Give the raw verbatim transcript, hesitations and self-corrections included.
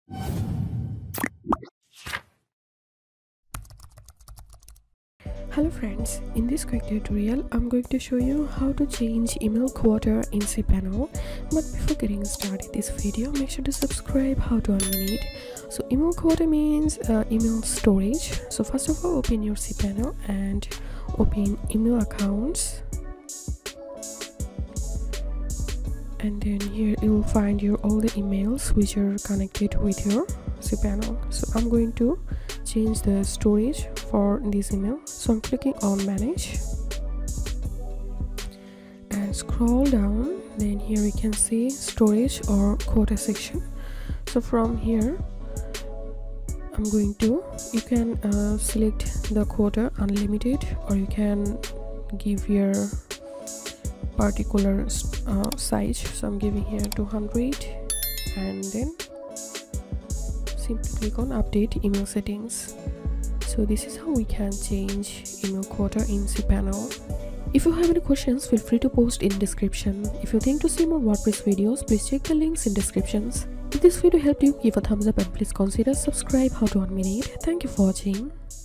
Hello friends, in this quick tutorial I'm going to show you how to change email quota in cPanel. But before getting started this video, make sure to subscribe. How to unmute it. So email quota means uh, email storage. So first of all, open your cPanel and open email accounts, and then here you will find your all the emails which are connected with your cPanel. So I'm going to change the storage for this email, so I'm clicking on manage and scroll down. Then here we can see storage or quota section. So from here I'm going to you can uh, select the quota unlimited, or you can give your particular uh, size. So I'm giving here two hundred, and then simply click on update email settings. So this is how we can change email quota in cPanel. If you have any questions, feel free to post in description. If you think to see more WordPress videos, please check the links in descriptions. If this video helped you, give a thumbs up and please consider subscribe. How to unmute it. Thank you for watching.